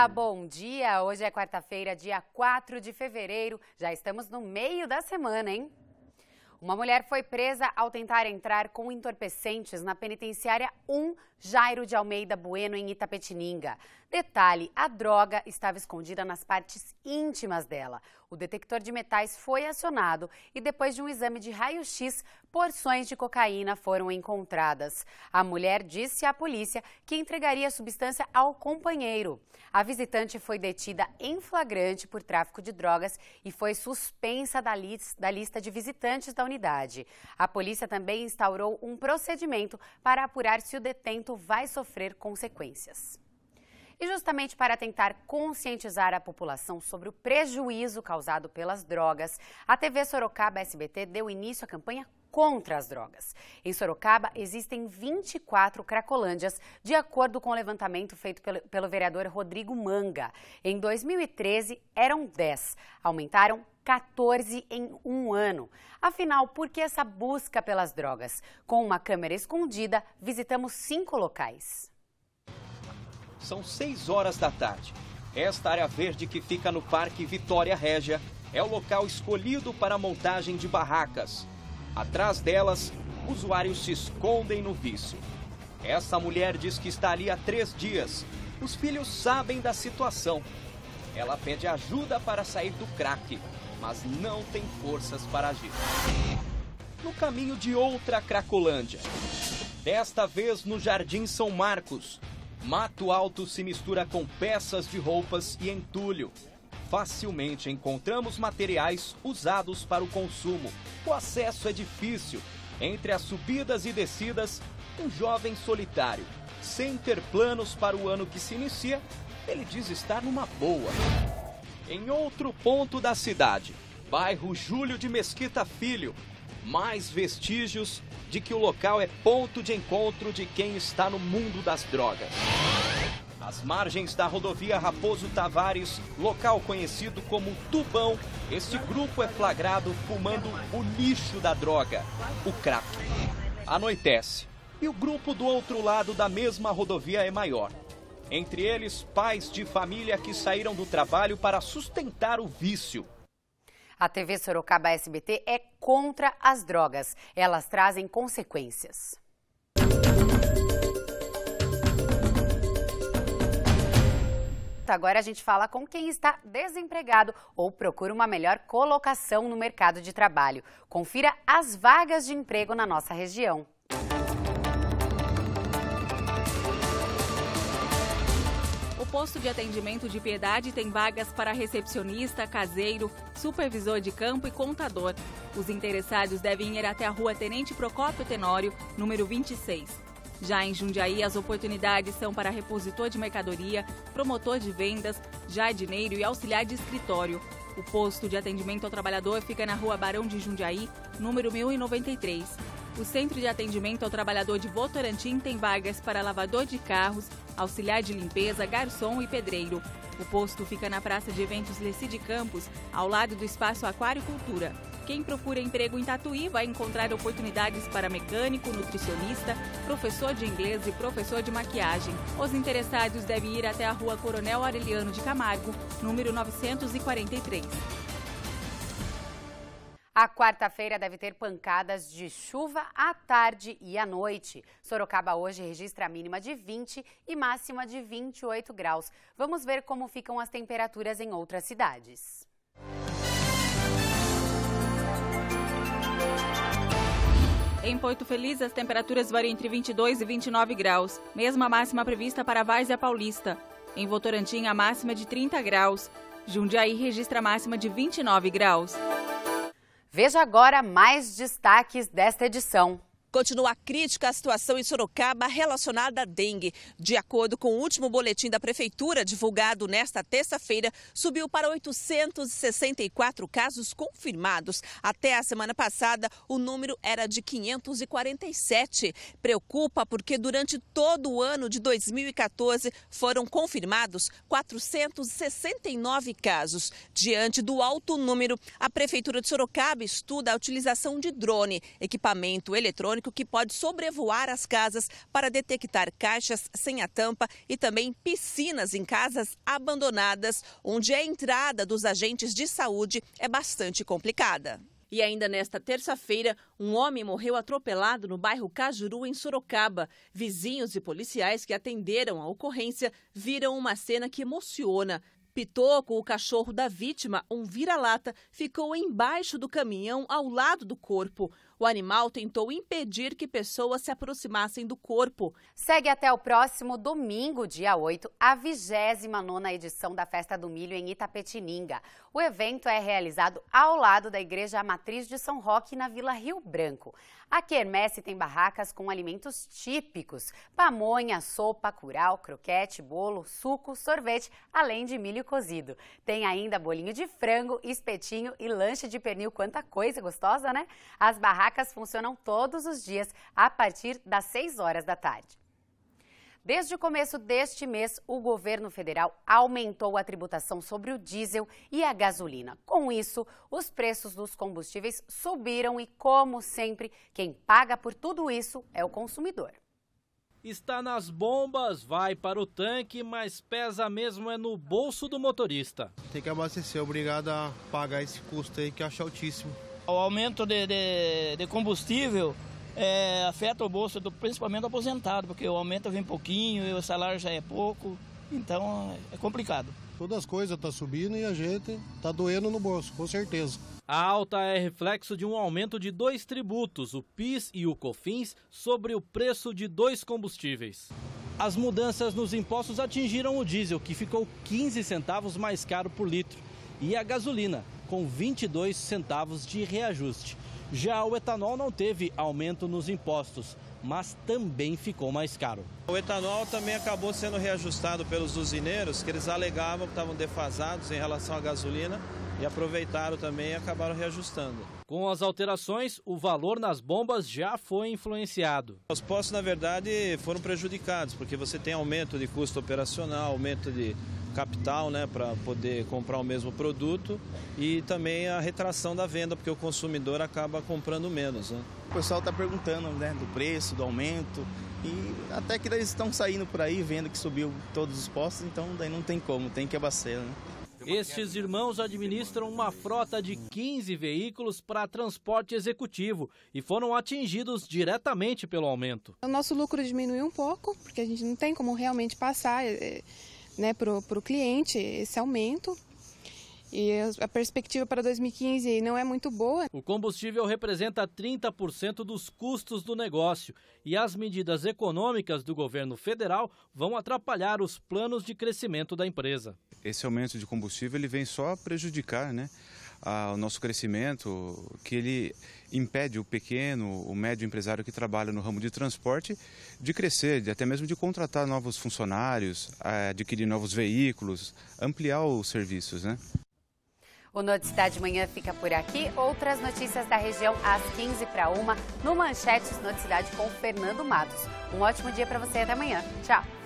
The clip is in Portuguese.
Olá, bom dia! Hoje é quarta-feira, dia 4 de fevereiro. Já estamos no meio da semana, hein? Uma mulher foi presa ao tentar entrar com entorpecentes na penitenciária 1 Jairo de Almeida Bueno, em Itapetininga. Detalhe, a droga estava escondida nas partes íntimas dela. O detector de metais foi acionado e depois de um exame de raio-x, porções de cocaína foram encontradas. A mulher disse à polícia que entregaria a substância ao companheiro. A visitante foi detida em flagrante por tráfico de drogas e foi suspensa da lista de visitantes da unidade. A polícia também instaurou um procedimento para apurar se o detento vai sofrer consequências. E justamente para tentar conscientizar a população sobre o prejuízo causado pelas drogas, a TV Sorocaba SBT deu início à campanha contra as drogas. Em Sorocaba, existem 24 cracolândias, de acordo com o levantamento feito pelo vereador Rodrigo Manga. Em 2013, eram 10, aumentaram 14 em um ano. Afinal, por que essa busca pelas drogas? Com uma câmera escondida, visitamos 5 locais. São 6 horas da tarde. Esta área verde que fica no Parque Vitória Régia é o local escolhido para a montagem de barracas. Atrás delas, usuários se escondem no vício. Essa mulher diz que está ali há 3 dias. Os filhos sabem da situação. Ela pede ajuda para sair do crack, mas não tem forças para agir. No caminho de outra Cracolândia, desta vez no Jardim São Marcos, mato alto se mistura com peças de roupas e entulho. Facilmente encontramos materiais usados para o consumo. O acesso é difícil. Entre as subidas e descidas, um jovem solitário, sem ter planos para o ano que se inicia, ele diz estar numa boa. Em outro ponto da cidade, bairro Júlio de Mesquita Filho, mais vestígios de que o local é ponto de encontro de quem está no mundo das drogas. Às margens da rodovia Raposo Tavares, local conhecido como Tubão, este grupo é flagrado fumando o lixo da droga, o crack. Anoitece e o grupo do outro lado da mesma rodovia é maior. Entre eles, pais de família que saíram do trabalho para sustentar o vício. A TV Sorocaba SBT é contra as drogas. Elas trazem consequências. Agora a gente fala com quem está desempregado ou procura uma melhor colocação no mercado de trabalho. Confira as vagas de emprego na nossa região. O posto de atendimento de Piedade tem vagas para recepcionista, caseiro, supervisor de campo e contador. Os interessados devem ir até a rua Tenente Procópio Tenório, número 26. Já em Jundiaí, as oportunidades são para repositor de mercadoria, promotor de vendas, jardineiro e auxiliar de escritório. O posto de atendimento ao trabalhador fica na rua Barão de Jundiaí, número 1093. O Centro de Atendimento ao Trabalhador de Votorantim tem vagas para lavador de carros, auxiliar de limpeza, garçom e pedreiro. O posto fica na Praça de Eventos Leci de Campos, ao lado do Espaço Aquaricultura. Quem procura emprego em Tatuí vai encontrar oportunidades para mecânico, nutricionista, professor de inglês e professor de maquiagem. Os interessados devem ir até a rua Coronel Aureliano de Camargo, número 943. A quarta-feira deve ter pancadas de chuva à tarde e à noite. Sorocaba hoje registra a mínima de 20 e máxima de 28 graus. Vamos ver como ficam as temperaturas em outras cidades. Em Porto Feliz, as temperaturas variam entre 22 e 29 graus, mesma máxima prevista para Várzea Paulista. Em Votorantim, a máxima é de 30 graus. Jundiaí registra a máxima de 29 graus. Veja agora mais destaques desta edição. Continua crítica a situação em Sorocaba relacionada à dengue. De acordo com o último boletim da Prefeitura, divulgado nesta terça-feira, subiu para 864 casos confirmados. Até a semana passada, o número era de 547. Preocupa porque durante todo o ano de 2014 foram confirmados 469 casos. Diante do alto número, a Prefeitura de Sorocaba estuda a utilização de drone, equipamento eletrônico eletrônico que pode sobrevoar as casas para detectar caixas sem a tampa e também piscinas em casas abandonadas, onde a entrada dos agentes de saúde é bastante complicada. E ainda nesta terça-feira, um homem morreu atropelado no bairro Cajuru, em Sorocaba. Vizinhos e policiais que atenderam a ocorrência viram uma cena que emociona. Pitoco, o cachorro da vítima, um vira-lata, ficou embaixo do caminhão ao lado do corpo. O animal tentou impedir que pessoas se aproximassem do corpo. Segue até o próximo domingo, dia 8, a 29ª edição da Festa do Milho em Itapetininga. O evento é realizado ao lado da Igreja Matriz de São Roque, na Vila Rio Branco. A quermesse tem barracas com alimentos típicos: pamonha, sopa, curau, croquete, bolo, suco, sorvete, além de milho cozido. Tem ainda bolinho de frango, espetinho e lanche de pernil. Quanta coisa gostosa, né? As barracas funcionam todos os dias a partir das 6 horas da tarde. Desde o começo deste mês, o governo federal aumentou a tributação sobre o diesel e a gasolina. Com isso, os preços dos combustíveis subiram e, como sempre, quem paga por tudo isso é o consumidor. Está nas bombas, vai para o tanque, mas pesa mesmo é no bolso do motorista. Tem que abastecer, obrigado a pagar esse custo aí que eu acho altíssimo. O aumento de combustível afeta o bolso principalmente do aposentado, porque o aumento vem pouquinho e o salário já é pouco, então é complicado. Todas as coisas estão subindo e a gente está doendo no bolso, com certeza. A alta é reflexo de um aumento de 2 tributos, o PIS e o COFINS, sobre o preço de 2 combustíveis. As mudanças nos impostos atingiram o diesel, que ficou 15 centavos mais caro por litro, e a gasolina, com 22 centavos de reajuste. Já o etanol não teve aumento nos impostos, mas também ficou mais caro. O etanol também acabou sendo reajustado pelos usineiros, que eles alegavam que estavam defasados em relação à gasolina e aproveitaram também e acabaram reajustando. Com as alterações, o valor nas bombas já foi influenciado. Os postos, na verdade, foram prejudicados, porque você tem aumento de custo operacional, aumento de capital, né, para poder comprar o mesmo produto, e também a retração da venda, porque o consumidor acaba comprando menos, né? O pessoal está perguntando, né, do preço, do aumento, e até que eles estão saindo por aí vendo que subiu todos os postos, então daí não tem como, tem que abastecer, né? Estes irmãos administram uma frota de 15 veículos para transporte executivo e foram atingidos diretamente pelo aumento. O nosso lucro diminuiu um pouco, porque a gente não tem como realmente passar para o cliente esse aumento. E a perspectiva para 2015 não é muito boa. O combustível representa 30% dos custos do negócio e as medidas econômicas do governo federal vão atrapalhar os planos de crescimento da empresa. Esse aumento de combustível ele vem só prejudicar, né, o nosso crescimento, que ele impede o pequeno, o médio empresário que trabalha no ramo de transporte de crescer, até mesmo de contratar novos funcionários, adquirir novos veículos, ampliar os serviços, né? O Noticidade Manhã fica por aqui. Outras notícias da região às 12:55 no Manchetes Noticidade com Fernando Matos. Um ótimo dia para você e até amanhã. Tchau!